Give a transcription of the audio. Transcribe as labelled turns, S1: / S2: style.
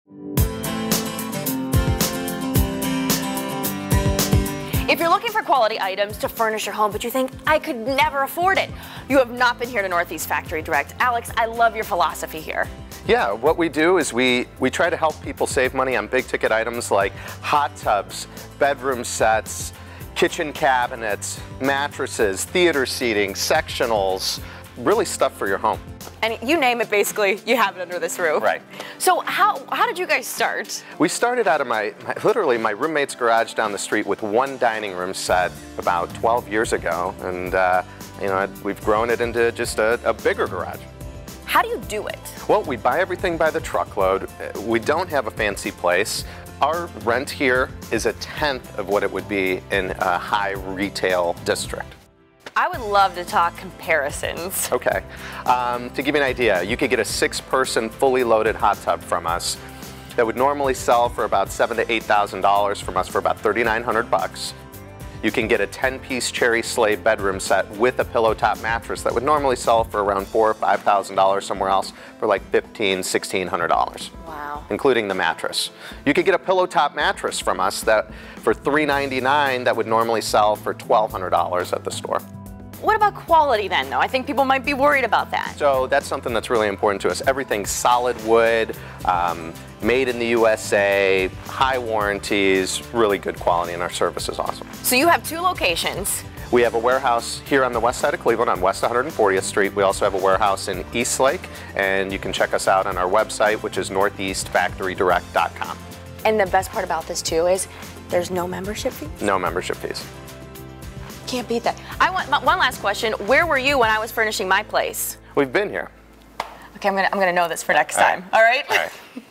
S1: If you're looking for quality items to furnish your home, but you think, I could never afford it, you have not been here to Northeast Factory Direct. Alex, I love your philosophy here.
S2: Yeah, what we do is we try to help people save money on big ticket items like hot tubs, bedroom sets, kitchen cabinets, mattresses, theater seating, sectionals, really stuff for your home.
S1: And you name it, basically, you have it under this roof.
S2: Right.
S1: So how did you guys start?
S2: We started out of literally my roommate's garage down the street with one dining room set about 12 years ago, and you know, we've grown it into just a bigger garage.
S1: How do you do it?
S2: Well, we buy everything by the truckload. We don't have a fancy place. Our rent here is 1/10 of what it would be in a high retail district.
S1: I would love to talk comparisons.
S2: Okay. To give you an idea, you could get a 6-person fully loaded hot tub from us that would normally sell for about $7,000 to $8,000 from us for about $3,900. You can get a 10-piece cherry sleigh bedroom set with a pillow top mattress that would normally sell for around $4,000 or $5,000 somewhere else for like $1,500, $1,600.
S1: Wow.
S2: Including the mattress. You could get a pillow top mattress from us that for $399 that would normally sell for $1,200 at the store.
S1: What about quality then, though? I think people might be worried about that.
S2: So that's something that's really important to us. Everything's solid wood, made in the USA, high warranties, really good quality, and our service is awesome.
S1: So you have 2 locations.
S2: We have a warehouse here on the west side of Cleveland on West 140th Street. We also have a warehouse in Eastlake, and you can check us out on our website, which is northeastfactorydirect.com.
S1: And the best part about this, too, is there's no membership fee?
S2: No membership fees.
S1: Can't beat that. I want one last question. Where were you when I was furnishing my place?
S2: We've been here.
S1: Okay, I'm gonna know this for next time. All right?
S2: All right.